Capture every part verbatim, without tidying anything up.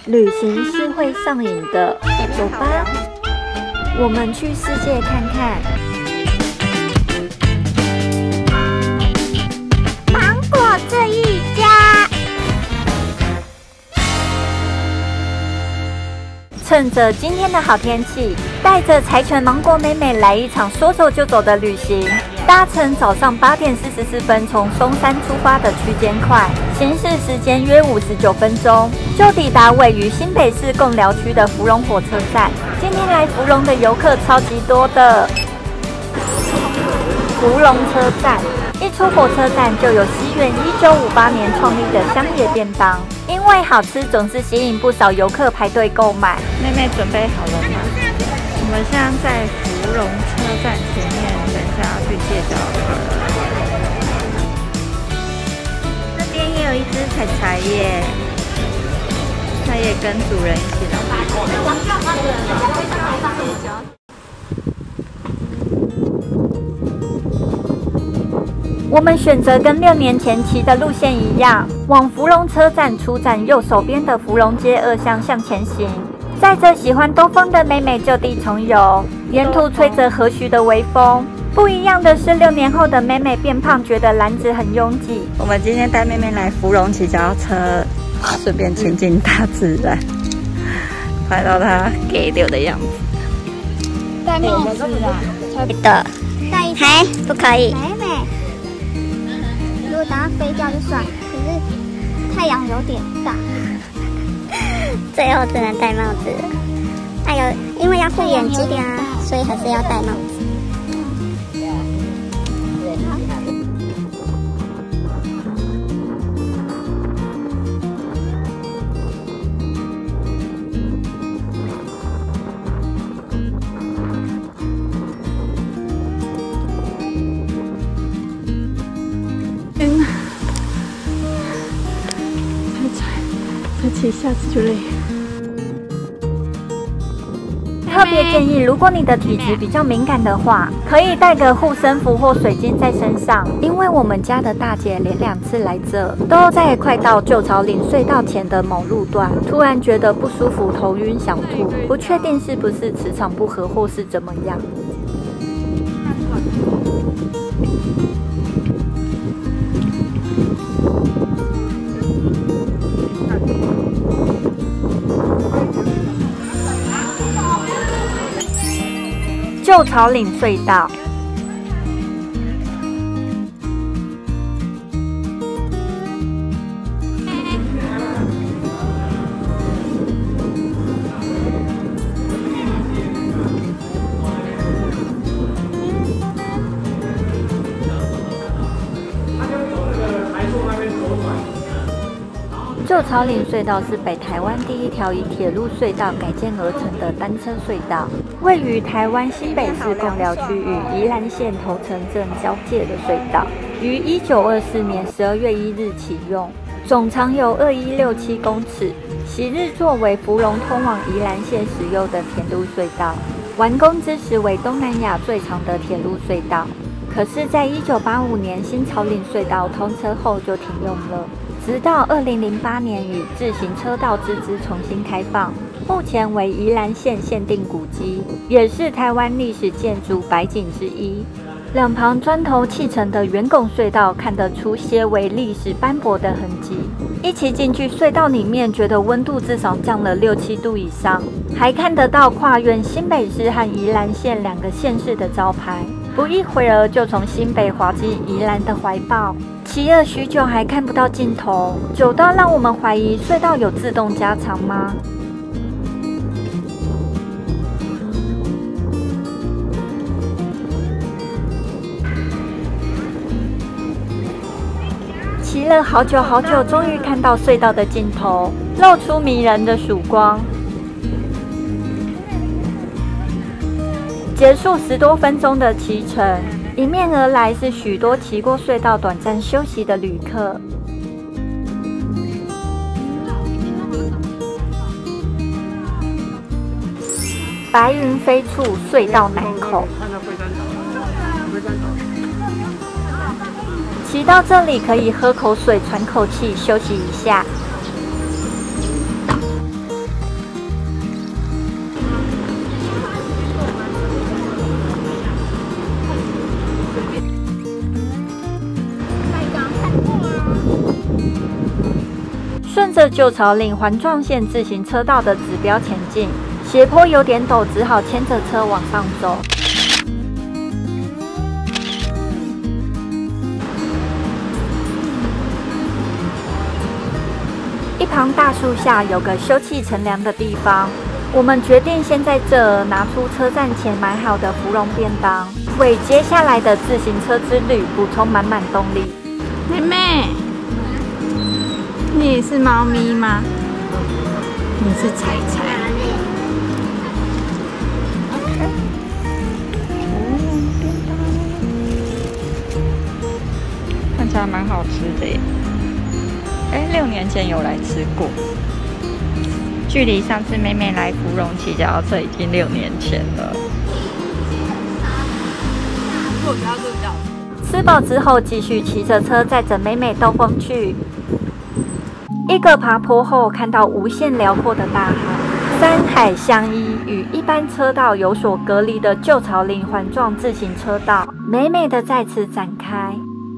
旅行是会上瘾的，走吧，我们去世界看看。 芒果这一家。 趁着今天的好天气，带着柴犬芒果妹妹来一场说走就走的旅行。搭乘早上八点四十四分从松山出发的区间快，行驶时间约五十九分钟，就抵达位于新北市贡寮区的福隆火车站。今天来福隆的游客超级多的。福隆车站一出火车站就有西元一九五八年创立的乡野便当，因为好吃总是吸引不少游客排队购买。 妹妹准备好了吗？我们现在在福隆车站前面，等一下要去借脚车。这边也有一只彩彩耶，它也跟主人一起来。 我们选择跟六年前骑的路线一样，往福隆车站出站右手边的福隆街二巷向前行。载着喜欢兜风的妹妹就地重游，沿途吹着和煦的微风。不一样的是，六年后的妹妹变胖，觉得篮子很拥挤。 我们今天带妹妹来福隆骑脚踏车，顺便亲近大自然，拍到她给溜的样子。 戴帽子啊？ 对的， 戴一还不可以。 美美。如果等它飞掉就算了，可是太阳有点大。 最后只能戴帽子了。哎呦，因为要护眼睛啊，所以还是要戴帽子。 天哪，太惨，再骑一下子就累。 特别建议，如果你的体质比较敏感的话，可以带个护身符或水晶在身上。因为我们家的大姐连两次来这，都在快到旧草岭隧道前的某路段，突然觉得不舒服、头晕、想吐，不确定是不是磁场不合或是怎么样。旧草岭隧道，旧草岭隧道是北台湾第一条以铁路隧道改建而成的单车隧道，位于台湾新北市贡寮区与宜兰县头城镇交界的隧道，于一九二四年十二月一日启用，总长有二一六七公尺，昔日作为福隆通往宜兰县使用的铁路隧道，完工之时为东南亚最长的铁路隧道。可是，在一九八五年新草岭隧道通车后就停用了。直到二零零八年与自行车道之支重新开放，目前为宜兰县限定古迹，也是台湾历史建筑百景之一。两旁砖头砌成的圆拱隧道看得出些微历史斑驳的痕迹。一起进去隧道里面，觉得温度至少降了六七度以上，还看得到跨越新北市和宜兰县两个县市的招牌。不一会儿就从新北滑进宜兰的怀抱，骑了许久还看不到尽头，久到让我们怀疑隧道有自动加长吗？骑了好久好久，终于看到隧道的尽头，露出迷人的曙光。结束十多分钟的骑程，迎面而来是许多骑过隧道短暂休息的旅客。白云飞处，隧道南口。骑到这里可以喝口水、喘口气、休息一下。 着旧草岭环状线自行车道的指标前进，斜坡有点陡，只好牵着车往上走。一旁大树下有个休憩乘凉的地方，我们决定先在这拿出车站前买好的芙蓉便当，为接下来的自行车之旅补充满满动力。 妹妹，你也是猫咪吗？你是彩彩。OK。看起来蛮好吃的耶。哎，六年前有来吃过。距离上次妹妹来芙蓉骑脚踏车已经六年前了。 吃饱之后，继续骑着车载着美美兜风去。一个爬坡后，看到无限辽阔的大海，山海相依，与一般车道有所隔离的旧草岭环状自行车道，美美的在此展开。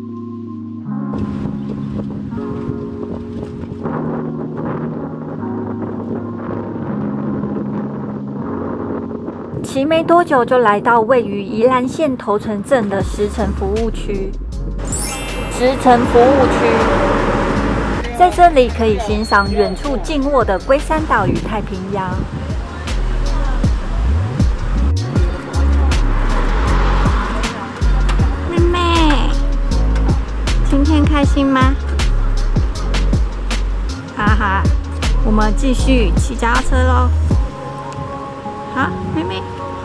骑没多久，就来到位于宜兰县头城镇的石城服务区。石城服务区，在这里可以欣赏远处近卧的龟山岛与太平洋。 妹妹，今天开心吗？哈哈，我们继续骑脚踏车喽。好，妹妹。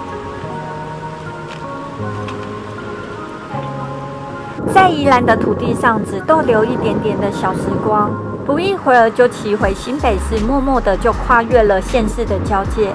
在宜兰的土地上只逗留一点点的小时光，不一会儿就骑回新北市，默默的就跨越了县市的交界。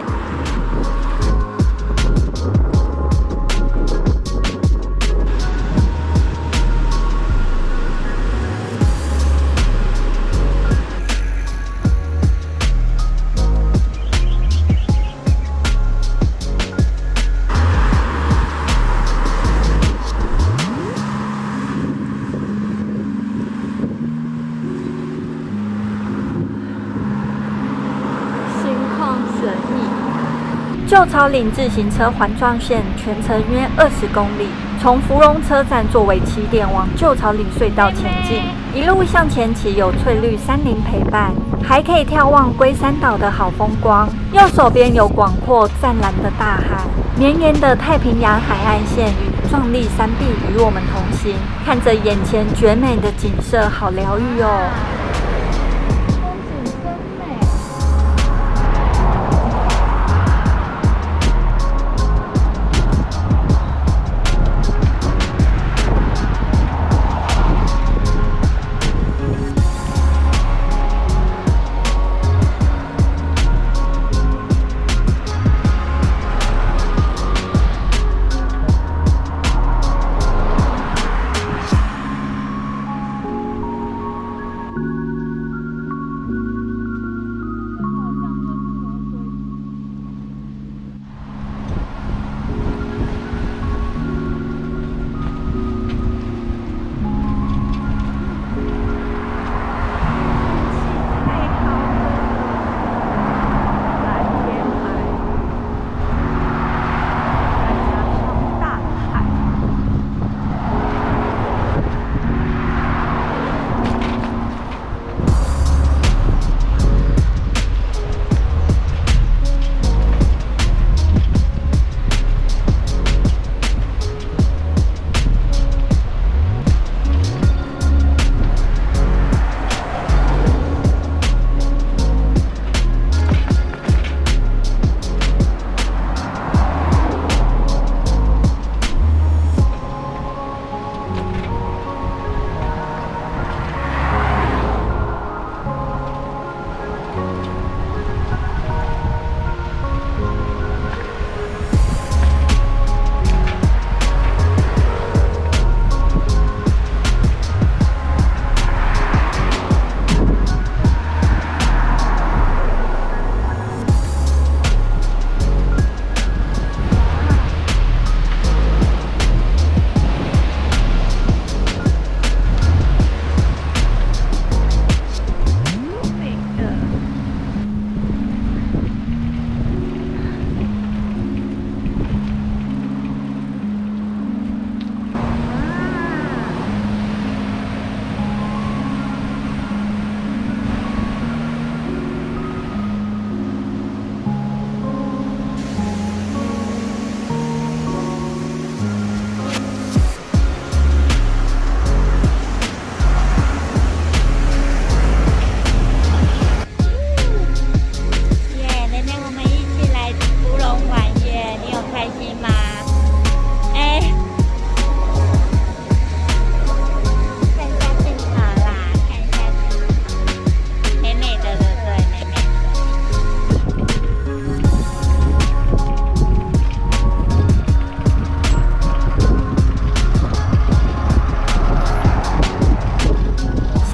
旧草岭自行车环状线全程约二十公里，从芙蓉车站作为起点往旧草岭隧道前进，一路向前骑，有翠绿山林陪伴，还可以眺望龟山岛的好风光。右手边有广阔湛蓝的大海，绵延的太平洋海岸线与壮丽山壁与我们同行，看着眼前绝美的景色，好疗愈哦。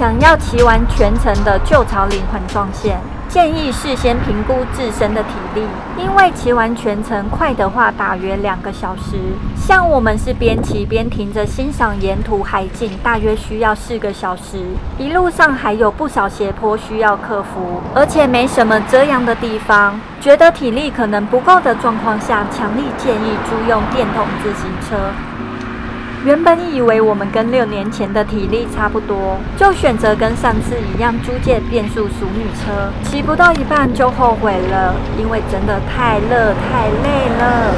想要骑完全程的旧草岭环状线，建议事先评估自身的体力，因为骑完全程快的话大约两个小时，像我们是边骑边停着欣赏沿途海景，大约需要四个小时。一路上还有不少斜坡需要克服，而且没什么遮阳的地方。觉得体力可能不够的状况下，强力建议租用电动自行车。原本以为我们跟六年前的体力差不多，就选择跟上次一样租借变速淑女车，骑不到一半就后悔了，因为真的太热太累了。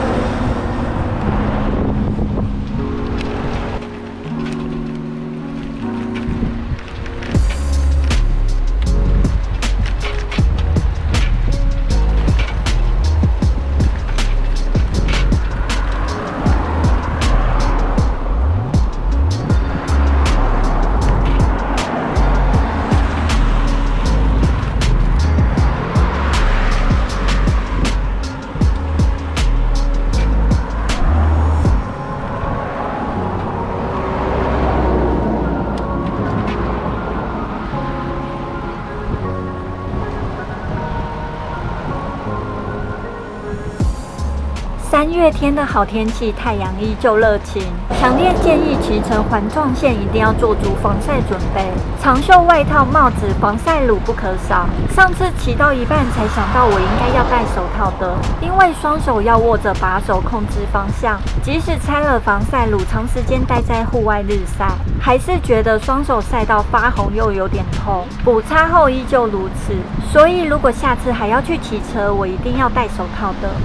三月天的好天气，太阳依旧热情，强烈建议骑乘环状线一定要做足防晒准备，长袖外套、帽子、防晒乳不可少。上次骑到一半才想到我应该要戴手套的，因为双手要握着把手控制方向，即使拆了防晒乳，长时间待在户外日晒，还是觉得双手晒到发红又有点痛，补擦后依旧如此。所以如果下次还要去骑车，我一定要戴手套的。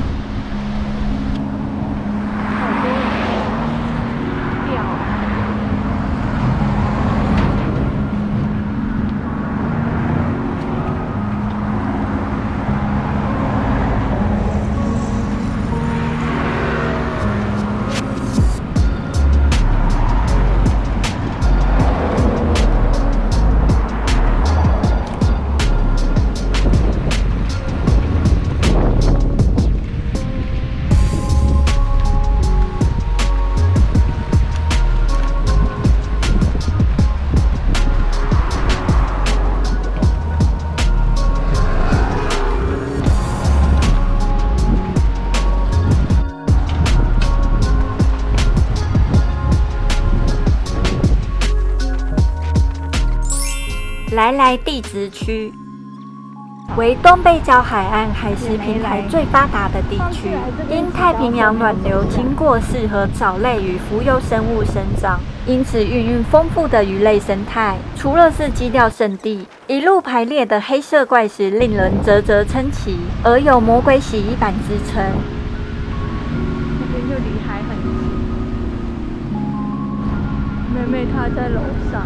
来来地质区为东北角海岸海蚀平台最发达的地区，因太平洋暖流经过，适合藻类与浮游生物生长，因此孕育丰富的鱼类生态。除了是基钓圣地，一路排列的黑色怪石令人啧啧称奇，而有魔鬼洗衣板之称。 那边就离海很近，妹妹她在楼上。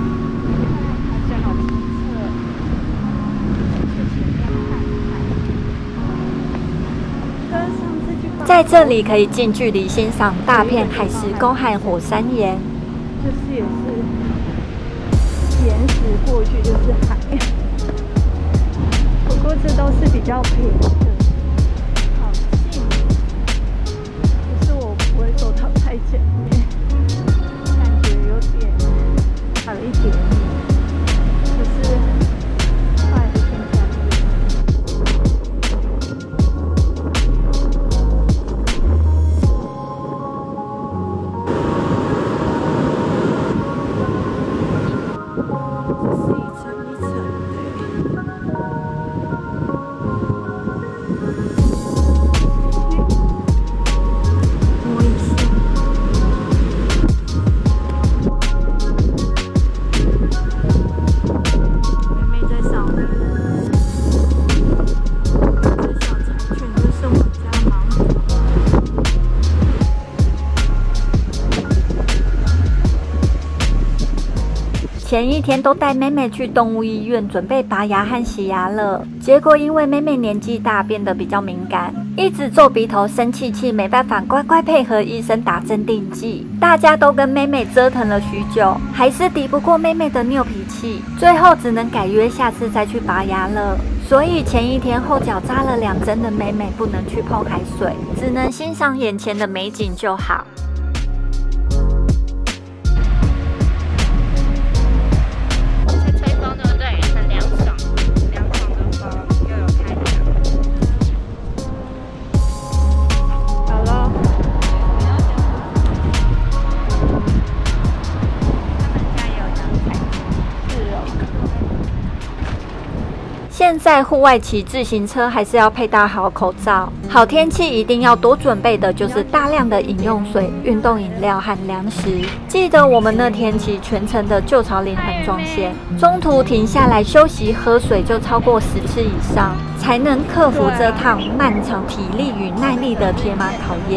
在这里可以近距离欣赏大片海蚀沟和火山岩。 这是也是岩石过去就是海，不过这都是比较平的，好近。可是我不会走到太前面，感觉有点还有一点点，可是快的天下。 前一天都带妹妹去动物医院准备拔牙和洗牙了，结果因为妹妹年纪大，变得比较敏感，一直皱鼻头、生气气，没办法乖乖配合医生打镇定剂。大家都跟妹妹折腾了许久，还是抵不过妹妹的拗脾气，最后只能改约下次再去拔牙了。所以前一天后脚扎了两针的妹妹不能去碰海水，只能欣赏眼前的美景就好。 在户外骑自行车还是要佩戴好口罩。好天气一定要多准备的就是大量的饮用水、运动饮料和粮食。记得我们那天骑全程的旧草岭环状线，中途停下来休息喝水就超过十次以上，才能克服这趟漫长体力与耐力的铁马考验。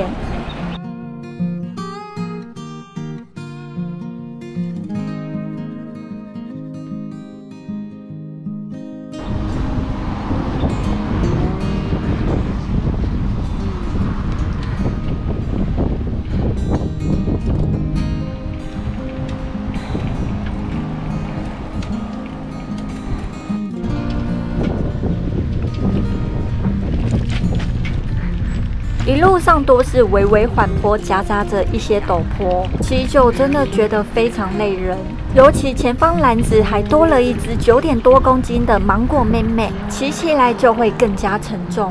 一路上都是微微缓坡，夹杂着一些陡坡，骑久真的觉得非常累人。尤其前方篮子还多了一只九点多公斤的芒果妹妹，骑起来就会更加沉重。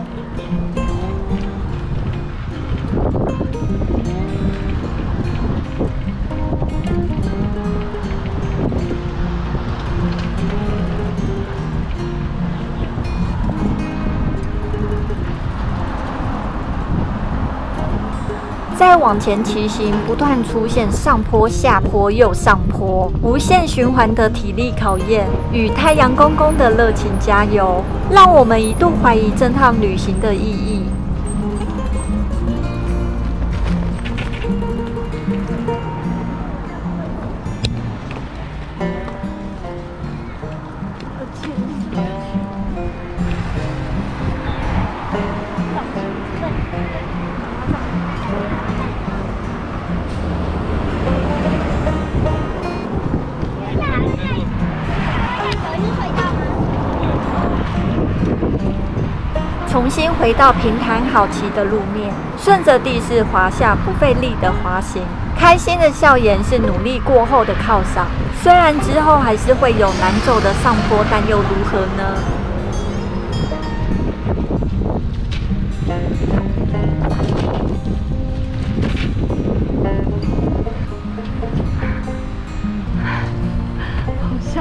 再往前骑行，不断出现上坡、下坡又上坡，无限循环的体力考验与太阳公公的热情加油，让我们一度怀疑这趟旅行的意义。重新回到平坦好骑的路面，顺着地势滑下不费力的滑行，开心的笑颜是努力过后的犒赏。虽然之后还是会有难走的上坡，但又如何呢？ 好像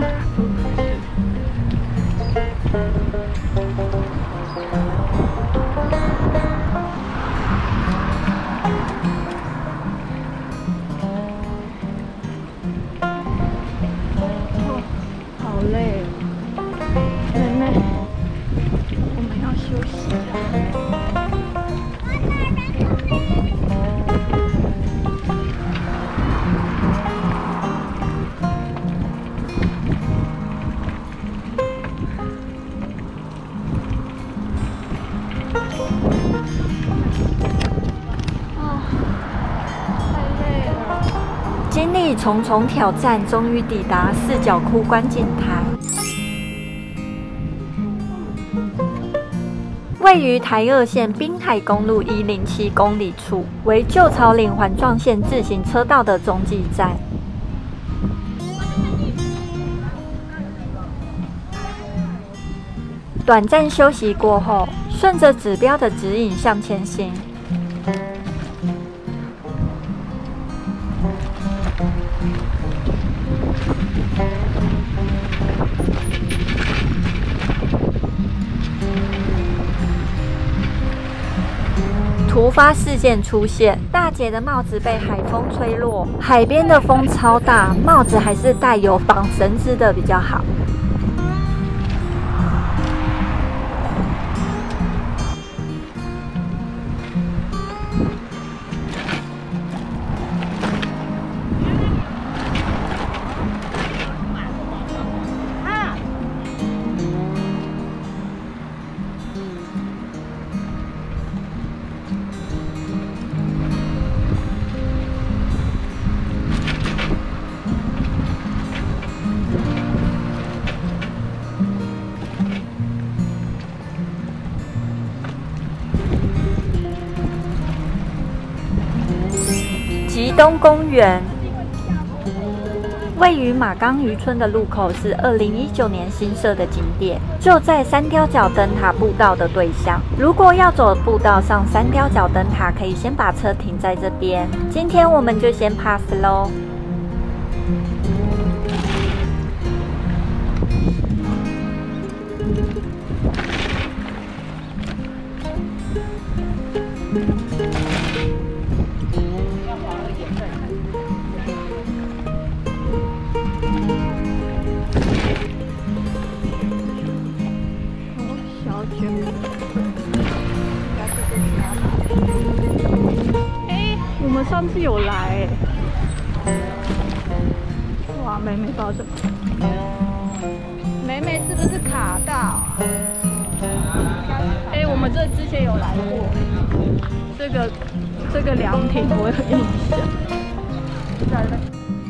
累，妹妹，我们要休息了。啊，太累了。 经历重重挑战，终于抵达四角窟观景台。位于台二线滨海公路一零七公里处，为旧草岭环状线自行车道的中继站。短暂休息过后，顺着指标的指引向前行。突发事件出现，大姐的帽子被海风吹落，海边的风超大，帽子还是带有绑绳子的比较好。吉东公园位于马冈渔村的路口，是二零一九年新设的景点，就在三貂角灯塔步道的对向。如果要走步道上三貂角灯塔，可以先把车停在这边。今天我们就先 pass 咯。 我们上次有来、欸，哇，妹妹抱着，妹妹是不是卡到、啊？哎、欸，我们这之前有来过，这个这个凉亭我有印象。在那。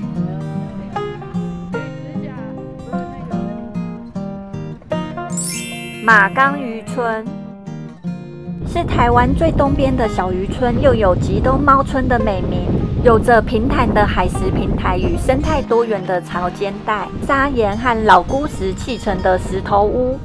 马冈渔村是台湾最东边的小渔村，又有极东猫村的美名，有着平坦的海蚀平台与生态多元的潮间带，砂岩和老钴石砌成的石头屋。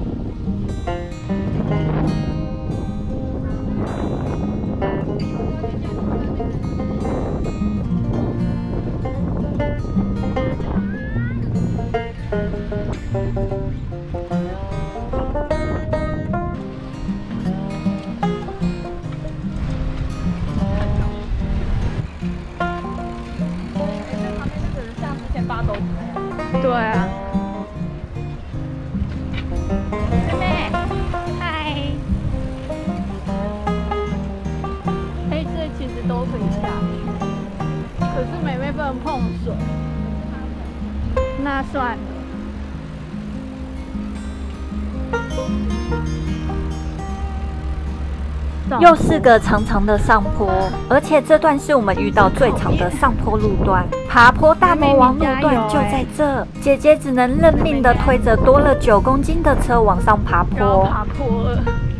对啊， 妹妹，嗨。 哎，这其实都可以下去，可是妹妹不能碰水，那算了。 又是个长长的上坡，而且这段是我们遇到最长的上坡路段。爬坡大魔王路段就在这，姐姐只能认命的推着多了九公斤的车往上爬坡。 爬坡了。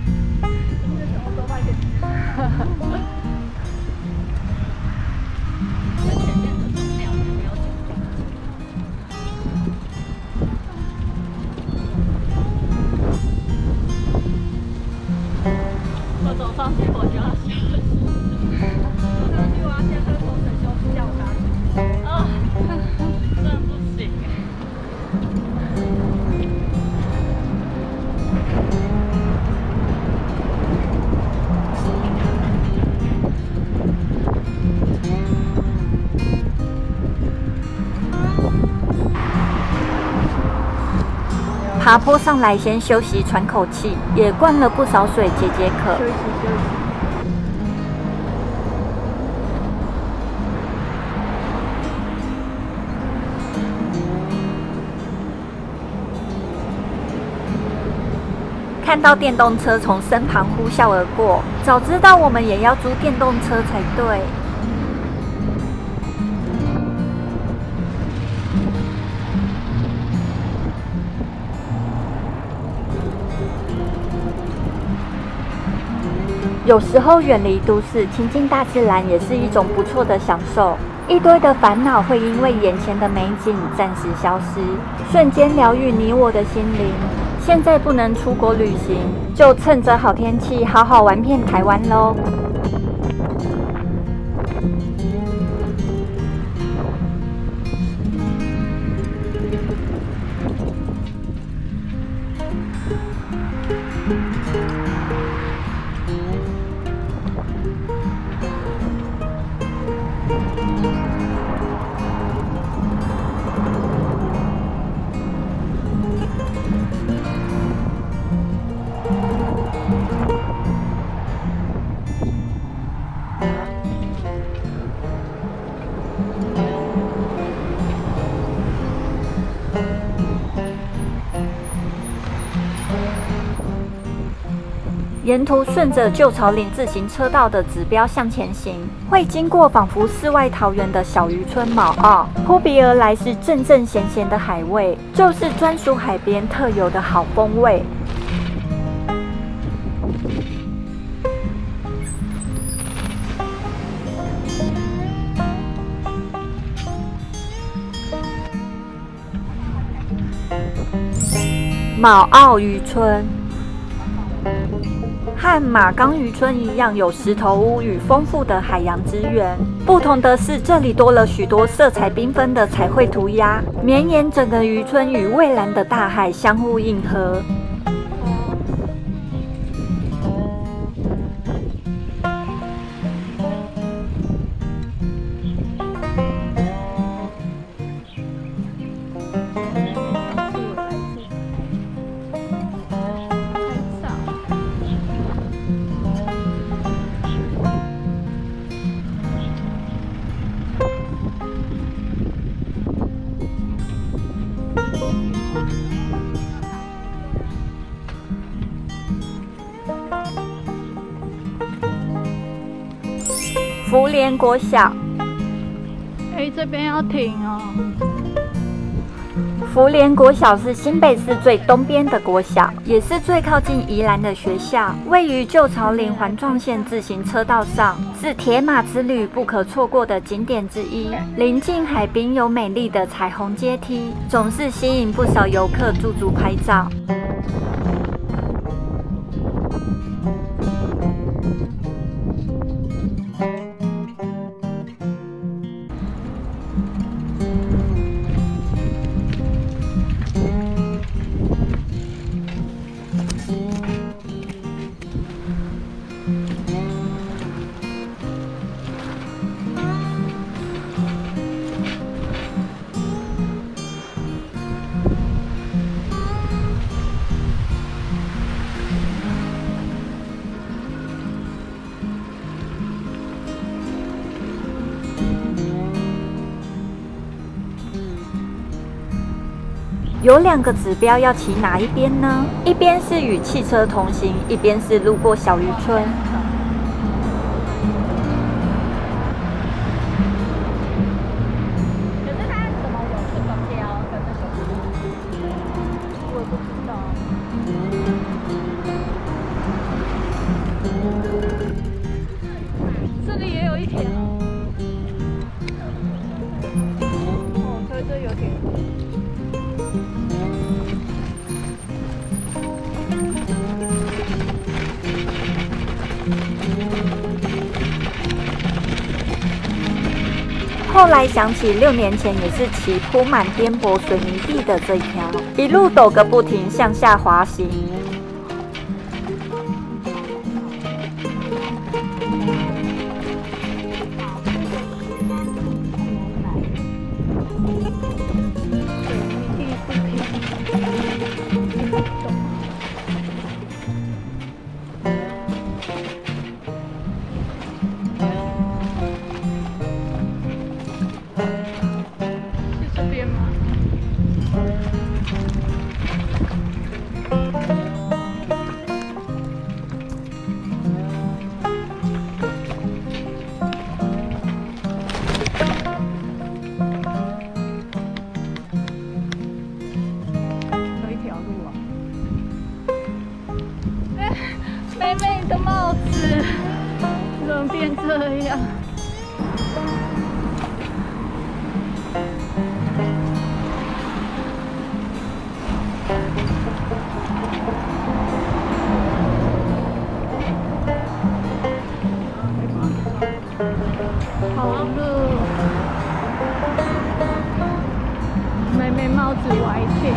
我走上去我就要休息，上去我要先喝口水休息，叫我拿去。啊，真的不行。 爬坡上来先休息喘口气，也灌了不少水解解渴。 休息休息。 看到电动车从身旁呼啸而过，早知道我们也要租电动车才对。有时候远离都市，亲近大自然也是一种不错的享受。一堆的烦恼会因为眼前的美景暂时消失，瞬间疗愈你我的心灵。现在不能出国旅行，就趁着好天气好好玩遍台湾咯。沿途顺着旧草岭自行车道的指标向前行，会经过仿佛世外桃源的小渔村卯澳，扑鼻而来是阵阵咸咸的海味，就是专属海边特有的好风味。卯澳渔村和马冈渔村一样，有石头屋与丰富的海洋资源。不同的是，这里多了许多色彩缤纷的彩绘涂鸦，绵延整个渔村与蔚蓝的大海相互映合。 福联国小。 哎，这边要停哦。 福联国小是新北市最东边的国小，也是最靠近宜兰的学校，位于旧草岭环状线自行车道上，是铁马之旅不可错过的景点之一。临近海滨，有美丽的彩虹阶梯，总是吸引不少游客驻足拍照。有两个指标要骑哪一边呢？一边是与汽车同行，一边是路过小渔村。 可是它怎么有这个标跟那个？我不知道。这里也有一条。哦，所以这有点。 后来想起六年前也是骑铺满颠簸水泥地的这一条，一路抖个不停，向下滑行。 妹妹的帽子怎么变这样？好热，妹妹帽子歪掉。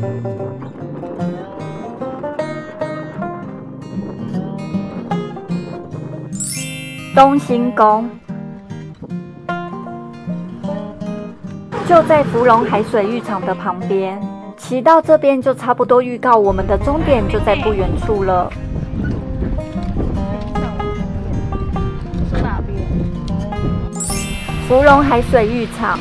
东兴宫就在芙蓉海水浴场的旁边，骑到这边就差不多预告我们的终点就在不远处了。 是哪边？ 芙蓉海水浴场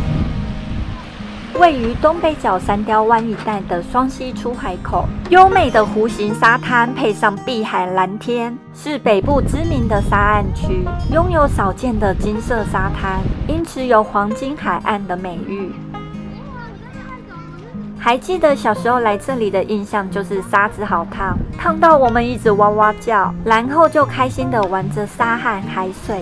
位于东北角三雕湾一带的双溪出海口，优美的弧形沙滩配上碧海蓝天，是北部知名的沙岸区，拥有少见的金色沙滩，因此有黄金海岸的美誉。还记得小时候来这里的印象就是沙子好烫，烫到我们一直哇哇叫，然后就开心的玩着沙和海水。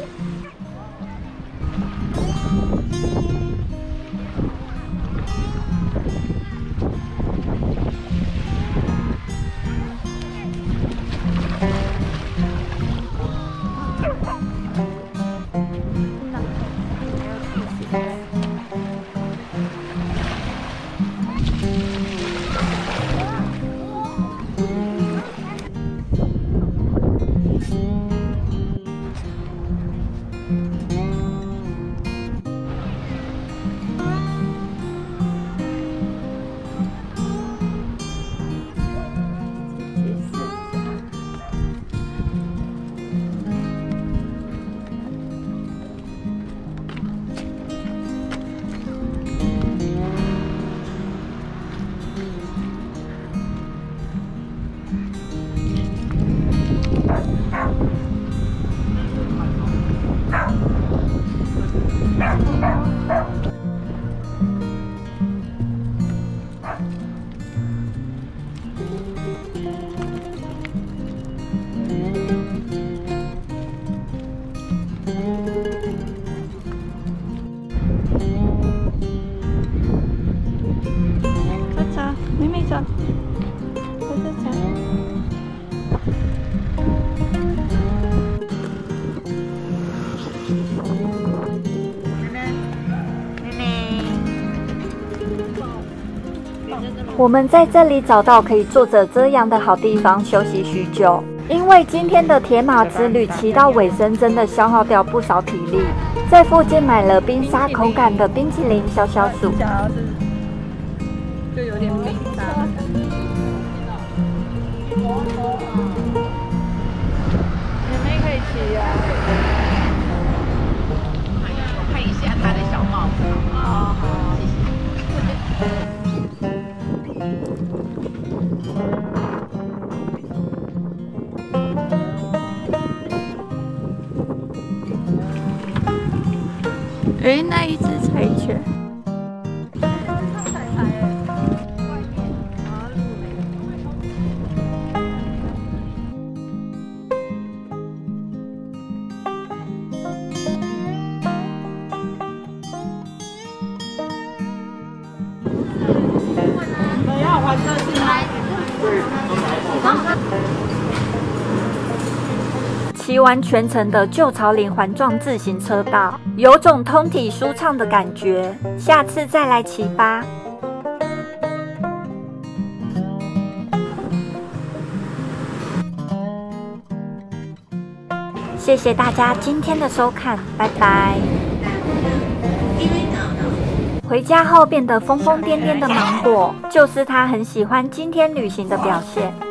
妹妹走，走走走。 我们在这里找到可以坐着遮阳的好地方休息许久，因为今天的铁马之旅骑到尾声，真的消耗掉不少体力。在附近买了冰沙口感的冰淇淋消消暑。 就有点冰沙的感觉。妹妹可以骑呀、啊。 看一下她的小帽子。哦，好，谢谢。 哎，那一只柴犬。 骑完全程的旧草岭环状自行车道，有种通体舒畅的感觉。下次再来骑吧。谢谢大家今天的收看，拜拜。回家后变得疯疯癫癫的芒果，就是他很喜欢今天旅行的表现。